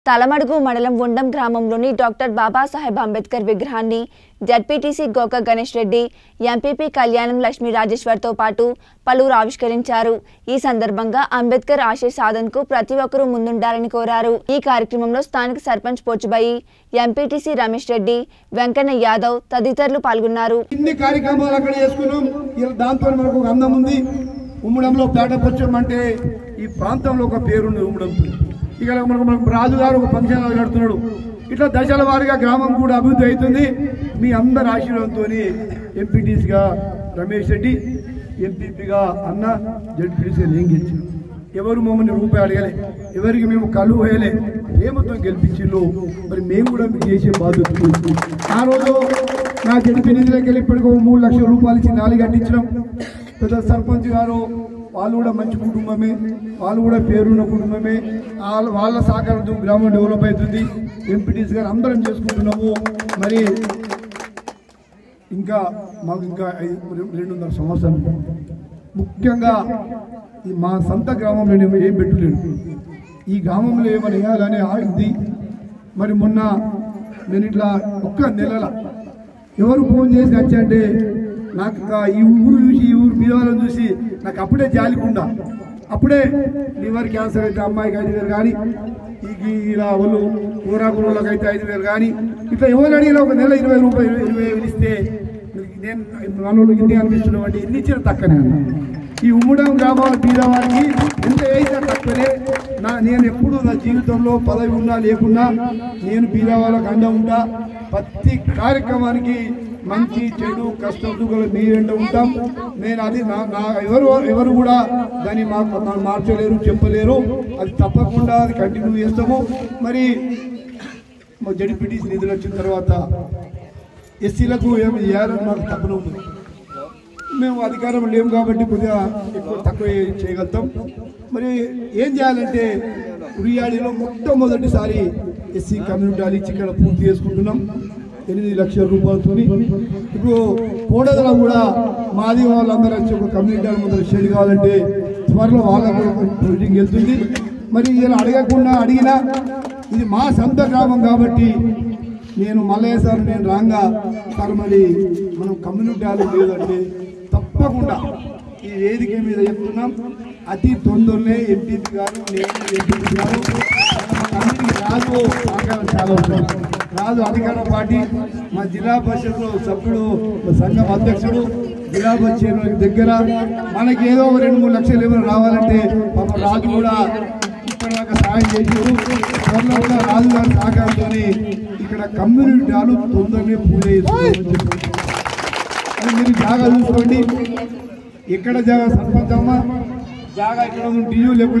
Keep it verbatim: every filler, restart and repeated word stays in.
తలమడుగు మండలం ఉండం గ్రామంలోని డాక్టర్ బాబాసాహెబ్ అంబేద్కర్ విగ్రహాన్ని జడ్పీటీసీ గోక గణేష్ రెడ్డి, ఎంపీపీ కళ్యాణం లక్ష్మీ రాజేశ్వర్తో పాటు పలువురు ఆవిష్కరించారు. ఈ సందర్భంగా అంబేద్కర్ ఆశయ సాధనకు ప్రతి ఒక్కరూ ముందుండాలని కోరారు. ఈ కార్యక్రమంలో స్థానిక సర్పంచ్ పోచుబాయి, ఎంపీటీసీ రమేష్ రెడ్డి, వెంకన్న యాదవ్ తదితరులు పాల్గొన్నారు. ఇన్ని కార్యక్రమాలు అక్కడ చేసుకున్నాం. దాంతో మనకు ఒక అందం ఉంది. ఉమ్మడంలో పేటపచ్చం అంటే ఈ ప్రాంతంలో ఒక పేరుంది ఉమ్మడంతో. ఇక మనకు మనకు రాజుగారు ఒక ఫంక్షన్ నడుతున్నాడు. ఇట్లా దశల వారీగా గ్రామం కూడా అభివృద్ధి అవుతుంది. మీ అందరి ఆశీర్వాదంతో ఎంపీటీసీగా రమేష్ రెడ్డి, ఎంపీపీగా అన్న, జడ్పీటీసీగా నేను గెలిచాను. ఎవరు మమ్మల్ని రూపాయి అడగలే, ఎవరికి మేము కళ్ళు వేయలే, ప్రేమతో గెలిపించిళ్ళు. మరి మేము కూడా మీకు చేసే బాధ్యత. ఆ రోజు నా జడ్పీ నిధులకి వెళ్ళి ఇప్పటికో మూడు లక్షల రూపాయలు ఇచ్చి నాలుగు కట్టించడం. పెద్ద సర్పంచ్ గారు వాళ్ళు కూడా మంచి కుటుంబమే, వాళ్ళు కూడా పేరున్న కుటుంబమే. వాళ్ళ వాళ్ళ సహకారంతో గ్రామం డెవలప్ అవుతుంది. ఎంపీటీసీ గారు అందరం చేసుకుంటున్నాము. మరి ఇంకా మాకు ఇంకా రెండున్నర సంవత్సరాలు. ముఖ్యంగా ఈ మా సొంత గ్రామంలో నేను ఏం పెట్టలేను. ఈ గ్రామంలో ఏమైనా వేయాలని ఆడింది. మరి మొన్న నేను ఇట్లా ఒక్క నెలల ఎవరు ఫోన్ చేసి వచ్చాయంటే నాకు ఈ ఊరు చూసి ఈ ఊరు మీద వాళ్ళని చూసి నాకు అప్పుడే జాలికుండా, అప్పుడే లివర్ క్యాన్సర్ అయితే అమ్మాయికి ఐదు వేలు కానీ, ఈ ఇలా వాళ్ళు ఊరాకులకు అయితే ఐదు వేలు కానీ, ఇట్లా ఎవరు అడిగినా ఒక నెల ఇరవై రూపాయలు ఇరవై వేలు ఇస్తే నేను మనోళ్ళు ఇన్ని అనిపిస్తున్నాం అంటే ఎన్ని ఇచ్చిన తక్కనే అన్నా. ఈ ఉమ్మడం గ్రామాల బీదవారికి ఎంత అయితే తక్కువనే. నా నేను ఎప్పుడు నా జీవితంలో పదవి ఉన్నా లేకున్నా నేను బీదవాళ్ళకు అండ ఉంటా. ప్రతి కార్యక్రమానికి మంచి చెడు కష్టం సుఖాలు మీ వెంట ఉంటాం. నేను అది నా నా ఎవరు ఎవరు కూడా దాన్ని మాకు మార్చలేరు, చెప్పలేరు. అది తప్పకుండా అది కంటిన్యూ చేస్తాము. మరి మా జడ్పీటీసీ నిధులు వచ్చిన తర్వాత ఎస్సీలకు ఏమి చేయాలని మాకు తప్పన ఉంది. మేము అధికారం లేము కాబట్టి కొద్దిగా ఎక్కువ తక్కువ చేయగలుగుతాం. మరి ఏం చేయాలంటే ఉరియాడిలో మొట్టమొదటిసారి ఎస్సీ కమ్యూనిటీ హాల్ ఇచ్చి ఇక్కడ పూర్తి చేసుకుంటున్నాం ఎనిమిది లక్షల రూపాయలతో. ఇప్పుడు కోడదలో కూడా మాది వాళ్ళందరూ వచ్చి ఒక కమ్యూనిటీ హాల్ ముందర షెడ్ కావాలంటే త్వరలో వాళ్ళకు మీటింగ్ వెళ్తుంది. మరి ఇలా అడగకుండా అడిగినా ఇది మా సొంత గ్రామం కాబట్టి నేను మళ్ళీ సార్ నేను రాగా సార్ మరి మనం కమ్యూనిటీ హాల్ లేదంటే తప్పకుండా ఈ వేదిక మీద చెప్తున్నాం. అతి తొందరనే ఎంపీపీ గారు నేను ఎంపీపీ గారు కమిటీకి రాజు సహకారం చాలా ఉంటుంది. రాజు అధికార పార్టీ మా జిల్లా పరిషత్లో సభ్యుడు, సంఘం అధ్యక్షుడు, జిల్లా పరిషత్ దగ్గర మనకి ఏదో ఒక రెండు మూడు లక్షలు ఏమైనా రావాలంటే పాప రాజు కూడా ఇక్కడ దాకా సహాయం చేసారు. త్వరలో కూడా రాజు గారి సహకారంతో ఇక్కడ కమ్యూనిటీ హాలు తొందరనే పూజ చేసుకోవచ్చు. అది మీరు జాగా చూసుకోండి. ఎక్కడ జాగా సర్పంచ్ అమ్మ జాగా ఇక్కడ టీయూ లేకుండా